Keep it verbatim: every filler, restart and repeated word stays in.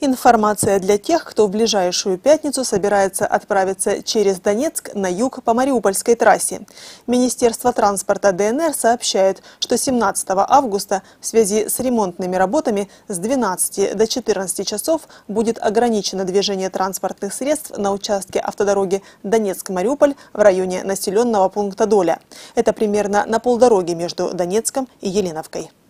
Информация для тех, кто в ближайшую пятницу собирается отправиться через Донецк на юг по Мариупольской трассе. Министерство транспорта Дэ Эн Эр сообщает, что семнадцатого августа в связи с ремонтными работами с двенадцати до четырнадцати часов будет ограничено движение транспортных средств на участке автодороги Донецк-Мариуполь в районе населенного пункта Доля. Это примерно на полдороги между Донецком и Еленовкой.